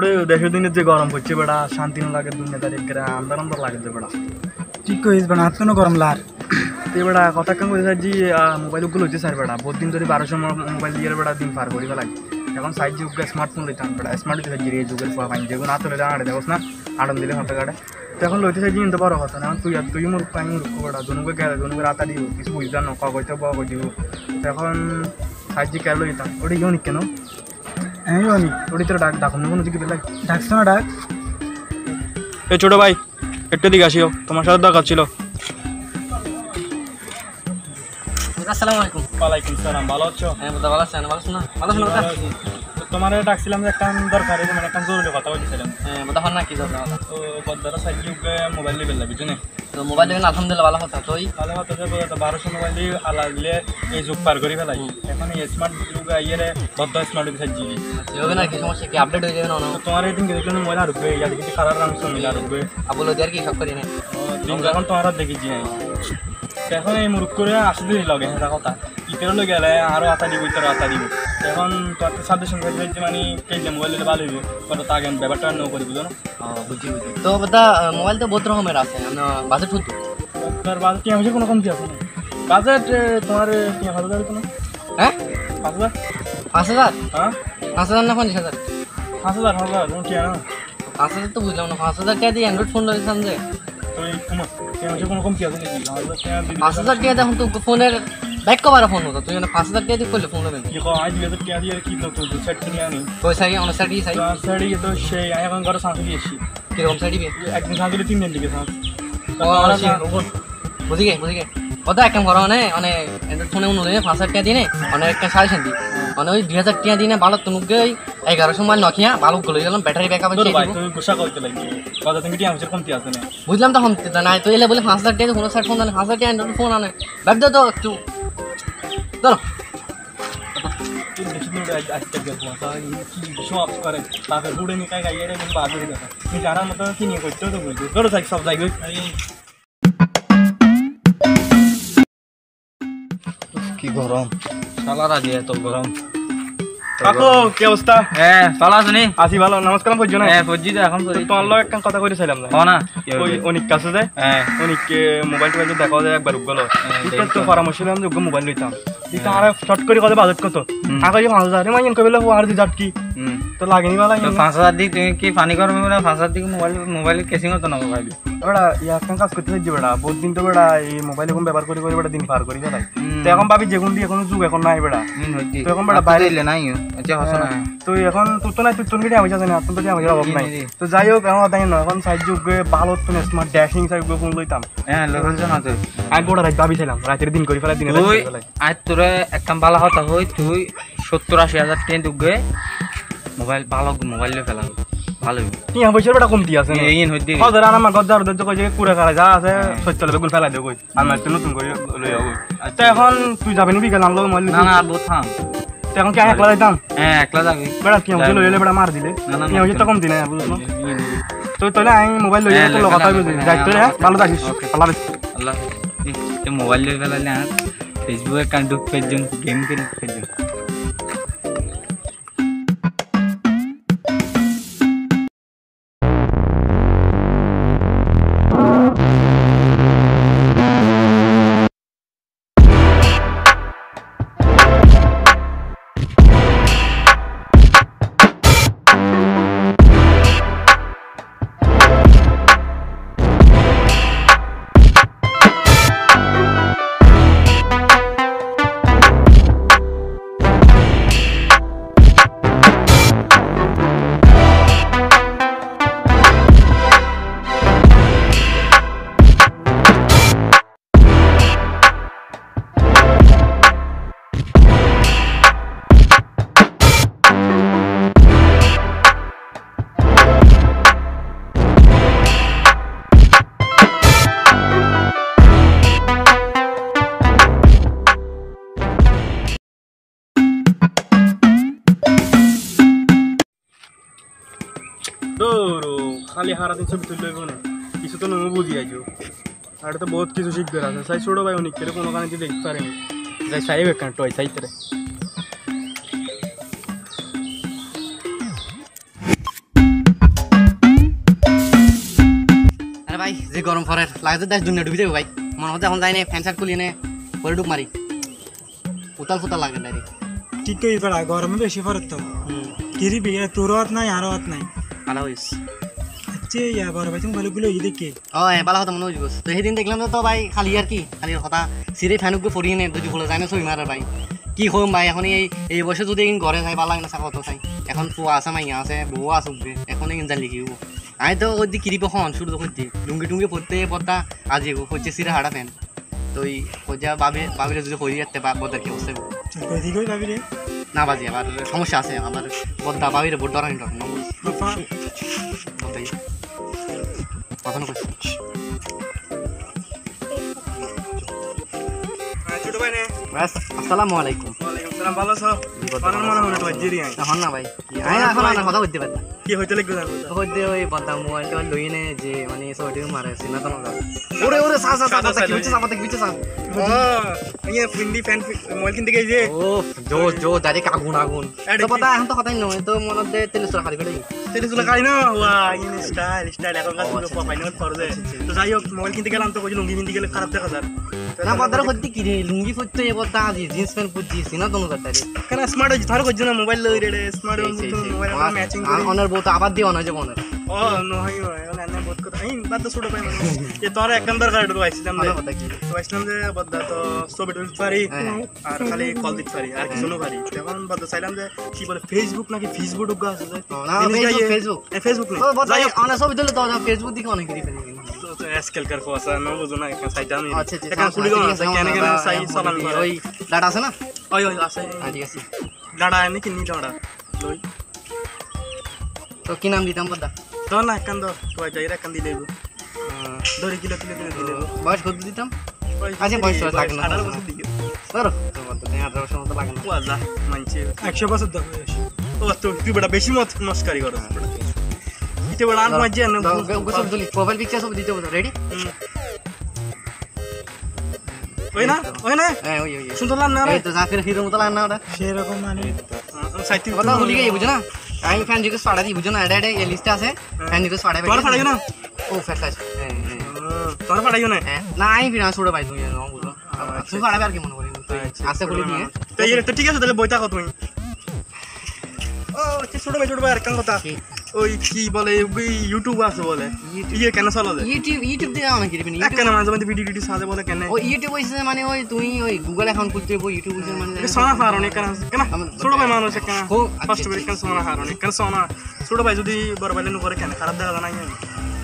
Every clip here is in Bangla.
ওটা দেশের দিনে যে গরম পড়ছে বেড়া শান্তি না লাগে দুনিয়াদারি আন্দার আন্দার লাগে যে বেড়া ঠিক কইস বেড়া হাত কোনো গরম লার তো বেড়া কথা কেন বলতে চাইছি মোবাইলগুলো হচ্ছে স্যার বেড়া বহুত দিন ধরে 1200 মোবাইল দিয়ে বেড়া দিন পার করিবা লাগে এখন সাইজ যুগ স্মার্টফোন লইতাম বেড়া স্মার্ট দিতে চাইছি এই যুগের পাইন যেগুলো না তোলে আড়ে দেখোস না আড়ন দিলে হাতে কাটে তো এখন লইতে চাইছি কিন্তু বড় কথা না তুই মোর পাই মোর বেড়া দুনুকে গেলে দুনুকে রাতা দিব কিছু বুঝতাম না কইতে বই দিব তো এখন সাইজ কেন লইতাম ওটা ইউনিক কেন আমি অনেক ওটি তোর ডাক কোনো দিকে বেলা ডাকছো না ডাক এই ছোটো ভাই একটু দিকে আসিও তোমার সাথে দরকার ছিল। আসসালামু আলাইকুম। ওয়ালাইকুম সালাম, ভালো আছো? হ্যাঁ দাদা ভালো আছেন? ভালো আছো না? ভালো আছো না? তোমার ডাকছিলাম যে একটা দরকারি মানে একটা জরুরি কথা বলছিলাম। হ্যাঁ দাদা হন না কি দরকার? তো বদ্দারা সাইজ মোবাইল নিয়ে বেলা বুঝছো না? তো মোবাইল নিয়ে আলহামদুলিল্লাহ ভালো কথা। তোই ভালো কথা যে 1200 মোবাইল দিয়ে আলাদা এই যুগ পার করে ফেলাই এখন এই স্মার্ট যুগ আইয়ে বদ্দা স্মার্ট সাইজ জিবি হবে না কি সমস্যা কি আপডেট হয়ে যাবে না? তোমার এই দিন দেখলে মোবাইল আর রুপে ইয়ার কিন্তু কালার রং মিলা রুপে আবুলো দেয়ার কি সব করি না দিন যখন তোমার দেখেছি এখন এই মুরুখ করে আসতে দিই লগে এটা কথা ইতেরও লগে গেলে আরও আতা দিব ইতেরও আতা দিব এখন তোর তো সাজেশন করতে মানে কেলে মোবাইল দিলে ভালো হইবে তোর তো আগে ব্যাপারটা নো করি বুঝো না? বুঝি বুঝি। তো দাদা মোবাইল তো বহুত রকমের আছে, বাজেট হতো তোর বাজেট কি হয়েছে কোনো কমতি আছে না? বাজেট তোমার 3000 তো না? হ্যাঁ 5000 5000? হ্যাঁ 5000 না 50,000? 5000 কোনো কি না 5000 তো বুঝলাম না। 5000 টাকা দিয়ে অ্যান্ড্রয়েড ফোন লইছিলাম যে তুই কোনো কমতি আছে নাকি? 5000 টাকা দেখুন তো ফোনের ব্যাক কভার ফোন হতো, তুই 5000 টাকা দিয়ে করলে ফোন নেবেন কি কো আজ 2000 টাকা দিয়ে কি লোক তো সেট কিনে আনি ওই সাইড অনেক সাইড সাইড সাড়ি তো সেই এখন ঘরে সাথে দিয়েছি কিরকম সাইড দিবে একদিন সাথে 3 দিন দিকে সাথে বুঝি গে ওটা এক কাম করো মানে অনেক ফোনে উন্নত 5000 টাকা দিয়ে অনেক একটা সাজেশন দিই মানে ওই 2000 টাকা দিয়ে ভালো তুমি 1100 মাইল নকিয়া ভালো গুলো গেলাম ব্যাটারি ব্যাকআপ আছে তুই গুসা করতে লাগি কথা তুমি কি আমাদের কমতি আছে না বুঝলাম তখন না তো এলে বলে 5000 টাকা কোনো সাইড ফোন আনে 5000 টাকা অ্যান্ড্রয়েড ফোন আনে ব্যাপ দাও তো একটু চলো তুই দেখি না আজকে দেখো কি শো আপ করে তারপর বুড়ে নি কাই গাইয়ে রে কিন্তু বাজে দেখা তুই জানা মতো কি নিয়ে করতে তো বুঝছো ধরো থাক সব যাইবে কি গরম শালারা দিয়ে তো গরম কাকু কি অবস্থা? হ্যাঁ ভালো আছো নি? আসি ভালো, নমস্কার পড়ছো না? হ্যাঁ পড়ছি তো এখন তোমার লোক একটা কথা কইছিলাম না না ওই অনেক কাছে যায় অনেককে মোবাইল টোবাইল দেখো যায় একবার গেলো তো পরামর্শ দিলাম যে মোবাইল লইতাম দিতে আর শর্ট করে কথা বাজেট কত আগে 5000 মাইন কইলে আর দি যাট কি তো লাগেনি বালা 5000 দিক তুমি কি পানি গরম হবে না 5000 দিক মোবাইল কেসিং হতো না মোবাইল বেড়া ইয়া একটা কাজ করতে চাইছি বেড়া বহুত দিন তো বেড়া এই মোবাইল এখন ব্যবহার করে বেড়া দিন পার করি বেড়া তো এখন ভাবি যেগুন দিয়ে এখন যুগ এখন নাই বেড়া তো এখন বেড়া বাইরে এলে নাই আচ্ছা হাসো না তো এখন তুই তো নাই তুই তুমি আমি জানি না তুমি তো আমি অভাব নাই তো যাই হোক এখন তাই না এখন সাইজ যুগ ভালো তুমি স্মার্ট ড্যাশিং সাইজ ফোন লইতাম হ্যাঁ লরন না তুই আই গোড়া রাত ভাবিছিলাম রাতের দিন করে ফেলা দিনে তুই আজ তোরে একটা ভালো কথা হই তুই 70-80 হাজার টাকা দুগে মোবাইল ভালো মোবাইল ফেলা ভালো কি পয়সার বেটা কমতি আছে এই হইতে হাজার আর আমার গজ্জার দজ্জ কই যে কুড়ে কারা যা আছে সত্য বেগুন ফেলা দেব কই আমার তো নতুন করে লই যাবো আচ্ছা এখন তুই যাবি নিবি কেন আনলো মোবাইল না না বহুত থাম এখন কি একলা যাইতাম হ্যাঁ একলা যাবি বেটা কি হইলো লইলে বেটা মার দিলে কি হইছে তো কমতি না বুঝছো তো তাহলে আমি মোবাইল লই তো কথা বুঝি যাইতো রে ভালো থাকিস আল্লাহ আল্লাহ এই মোবাইল লই ফেলালে আর ফেসবুকে কান্ডুক পেজম গেম খেলি পেজম খালি হারা দিন ছবি তুললে না কিছু তো নমু বুঝি আইছো আর তো বহুত কিছু শিখবে আছে সাই ছোট ভাই অনেক করে কোনো কারণে দেখতে পারেনি যাই সাইব একটা টয় সাইতে ভাই যে গরম পড়ে লাগে দেশ দুনিয়া ডুবি যাবে ভাই মনে হচ্ছে এখন যাই না ফ্যান শার্ট খুলি নে পরে ডুব মারি উতাল ফুতাল লাগে ডাইরেক্ট ঠিক কই বেড়া গরমে বেশি পড়ত তো কিরি বিয়ে তোর হাত নাই আর হাত নাই ভালো হইস আচ্ছা ইয়া বড় ভাই তুমি বলে ই দেখে ও ভালো কথা মনে হইস তো সেদিন দেখলাম তো ভাই খালি আর কি খালি কথা সিরে ফ্যানুকে পড়িয়ে নে দুজি ফুলে যায় না সই মারে ভাই কি হম ভাই এখন এই বছর যদি ঘরে যাই ভালো লাগে না চাকর চাই এখন পুয়া আছে মাইয়া আছে বউ আছে উঠবে এখন জান লিখি আমি তো ওই দিকে কিরিপ হন শুরু তো করছি লুঙ্গি টুঙ্গি পড়তে পড়তা আজি হচ্ছে সিরে হাড়া ফ্যান তো ওই হচ্ছে বাবিরে যদি হয়ে যেতে বদার কি অবস্থা কই দিকে ভাবি রে না বাজি আবার সমস্যা আছে আমার বদা বাবিরে বড় ডরানি ডর না বাবা বদাই কথা না কইছি ছোট ভাই নে বাস আসসালামু আলাইকুম ওয়ালাইকুম আসসালাম ভালো আছো বানার মনে হলো তো জিরি আই হন না ভাই আই এখন আর কথা বলতে পারি কি হইতে লাগবে জানো তো হইতে ওই বদা মোবাইলটা লই নে যে মানে সবটি মারে সিনা তো না ওরে ওরে সা সা সা কি হচ্ছে আমাদের কি হচ্ছে ও ইয়ে ফিন্ডি ফ্যান মোবাইল কিনতে গেছে ও জো ডাইরেক্ট আগুন আগুন তো পতা এখন তো কথাই নয় তো মনে দে তেল সরা খালি করে তেলে তুলা খাই না ওয়া ইন স্টাইল এখন কাজ করে ফাইনাল করে দে তো যাই হোক মোবাইল কিনতে গেলাম তো কই লুঙ্গি কিনতে গেলে খারাপ দেখা যায় না বদার হইতে কি রে লুঙ্গি ফুটতে এ বদা আজি জিন্স প্যান্ট পুজি সিনা তো না তারে কেন স্মার্ট হইছে তার কই না মোবাইল লই রে স্মার্ট মোবাইল ম্যাচিং করে অনার বউ তো আবার দিও না যে বনের ও নো হাই ওলা না বহুত কথা এই বাদ ছোট ভাই মানে এ তোর একদম দরকার তো আইছিলাম রে কথা কি তো আইছিলাম যে বদা তো ছবি তুলতে পারি আর খালি কল দিতে পারি আর কিছু না পারি তখন বদা চাইলাম যে কি বলে ফেসবুক নাকি ফেসবুক ঢুকা আছে না ফেসবুক ফেসবুক ও বদা অনার ছবি তুলে তো ফেসবুক দিকে অনেক কিছু ফেলে তো এসকেল কার ফসা না বুঝো না একটা সাইট আমি আচ্ছা একটা খুলি দাও না কেন কেন সাই চালান করে ওই ডাটা আছে না ওই ওই আছে ঠিক আছে ডাডা এনে কিনি ডাডা লই তো কি নাম দিতাম বদা তো না কান দো তো যাই রে কান দিলে দড়ি কিলো দিলে বয়স কত দিতাম আচ্ছা বয়স লাগে না 18 বছর দিকে ধরো তো বদা 18 বছর মতো লাগে না ওয়াজা মানছে 100 বছর দাও ও তো তুই বড় বেশি মত নস্কারি করো ইতে বড় আর মজা না সব তুলি প্রোফাইল পিকচার সব দিতে বদা রেডি ওই না হ্যাঁ ওই সুন্দর লাগ না রে এই তো জাকির হিরো মতো লাগে না ওটা সেরকম মানে সাইতে কথা ভুলি গেই বুঝো না আমি ফ্যান রিকোয়েস্ট পাড়া দিই বুঝো না এটা এই লিস্টে আছে ফ্যান রিকোয়েস্ট পাড়াবে তোর ফাড়াইও না ও ফ্যাক্ট হ্যাঁ তোর ফাড়াইও না না আমি বিনা ছোট ভাই তুমি না বুঝো তুমি পাড়াবে আর কি মনে করি আস্তে বলি দিয়ে তো এই তো ঠিক আছে তাহলে বইটা কত তুমি ও ছোট ভাই আর কান কথা ওই কি বলে ইউটিউব আছে বলে ইয়ে কেন চলা যায় ইউটিউব দিয়ে অনেক কিছু কেন মাঝে মাঝে ভিডিও টিডিও সাজে বলে কেন ও ইউটিউব হইছে মানে ওই তুমি ওই গুগল অ্যাকাউন্ট খুলতে হবে ইউটিউব হইছে মানে সোনা হারনে কেন ছোট ভাই মানুষ কেন ফার্স্ট বের কেন সোনা হারনে কেন সোনা ছোট ভাই যদি বড় ভাই করে কেন খারাপ দেখা যায় না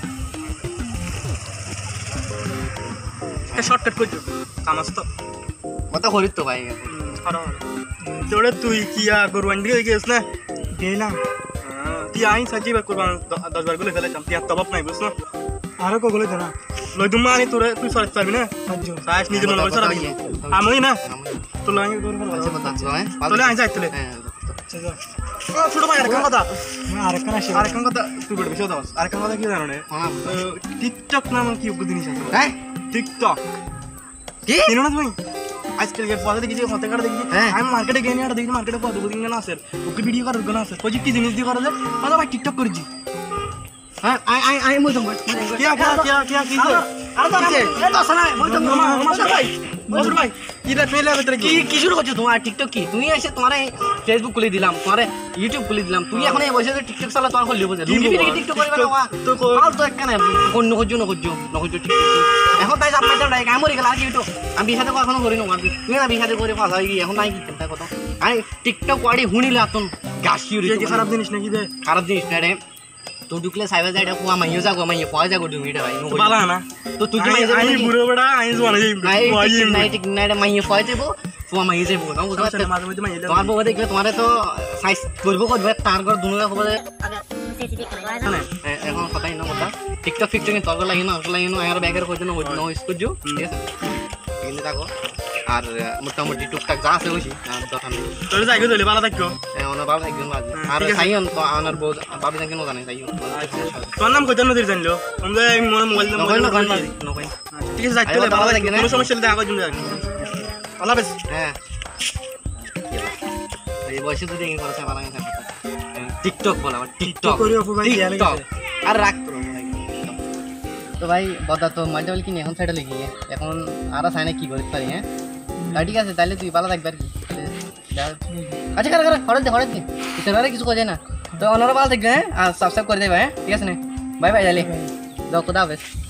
শর্টকাট করছো কামাস তো কথা করি তো ভাই তোরে তুই কিয়া গরুয়ান দিকে গেছ না গেলাম তুই আইন সাজি বার করবা 10 বার গুলো ফেলে চাম তুই তবাব নাই বুঝছ না আরো কগলে দাও লই তুমি আনি তোরে তুই সরাতে পারবি না সাহায্য সাইজ নিজে মনে করে সরাবি আমি না তো লাইন করে আচ্ছা কথা হ্যাঁ তোলে আইন যাই তোলে ও ছোট ভাই আর কথা আরেকখান আসে আরেকখান কথা তুই বড় বেশি দাও আরেকখান কথা কি জানো রে টিকটক নাম কি জিনিস আছে হ্যাঁ টিকটক কি চিনো না তুমি আজকাল के পয়সা দেখি হতে কাটা দেখি আমি মার্কেটে গেনি আর দেখি মার্কেটে কত দিন না আছে ওকে ভিডিও করার জন্য আছে কই কি জিনিস দিয়ে করা যায় মানে ভাই টিকটক করেছি হ্যাঁ আই মতো কি আরে তো এ তো শোনা মজুর ভাই কি রে পেলে ভিতরে কি শুরু করছো তোমার টিকটক কি তুমি এসে তোমার ফেসবুক খুলে দিলাম তোমার ইউটিউব খুলে দিলাম তুমি এখন এই বসে টিকটক চালা তোমার খুলে বসে তুমি টিকটক করবে না তো তো একখানে অন্য করছো টিকটক এখন তাই আপনার তাই কাম করে গেল আর ইউটিউব আমি বিহাতে এখনো করি না তুমি না বিহাতে করে ফাঁসা হয়ে গিয়ে এখন নাই কি চিন্তা কত আমি টিকটক ওয়াড়ি হুনিলে আতন গাছি খারাপ জিনিস নাকি রে খারাপ জিনিস না রে তো ঢুকলে সাইবার যাইটা কুয়া মাইও যাগো মাইও পয় যাগো তুমি এটা ভাই বালা না তো তুই তো মাইও আই বুড়ো বড়া আই জোয়ানা যাই নাই মাইও পয় যাবো কুয়া মাইও যাবো না বুঝতে পারছ মাঝে মাঝে মাইলে তোমার বউ দেখলে তোমার তো সাইজ করবে তার ঘর দুনো হবে এখন কথাই না কথা টিকটক ফিকটক তর্ক লাগি না আর ব্যাগের কইতে না হইতো না ইস্কুজু ঠিক আছে এনে থাকো আর মোটামুটি টুকটাক যা আছে হইছি আর কথা নেই তোর যাইগো চলে ভালো থাকো ওনার বাবা একজন আর সাইয়ন তো ওনার বউ বাবি জানকে জানে সাইয়ন তোর নাম কইতে নদীর জানলো আমরা মনে মোবাইল নাম্বার ঠিক আছে যাইতে ভালো থাকবে কোনো সমস্যা হলে আগে জন্য যাবে আল্লাহ হাফেজ হ্যাঁ এই বয়সে তো দেখি করছে ভালো লাগে টিকটক বলা টিকটক করি অপু ভাই আর রাখ তো ভাই বদা তো মোবাইলটা বলে কিনে এখন সাইডে লেগে এখন আরো চাই না কি করতে পারি হ্যাঁ তাই ঠিক আছে তাহলে তুই ভালো থাকবে আর কি আচ্ছা খারাপ খারাপ হঠাৎ দিন ইসের কিছু করে না তো ওনারা ভালো থাকবে হ্যাঁ আর সাবস্ক্রাইব করে দেবে হ্যাঁ ঠিক আছে না বাই বাই তাহলে দাও খুদা হাফেজ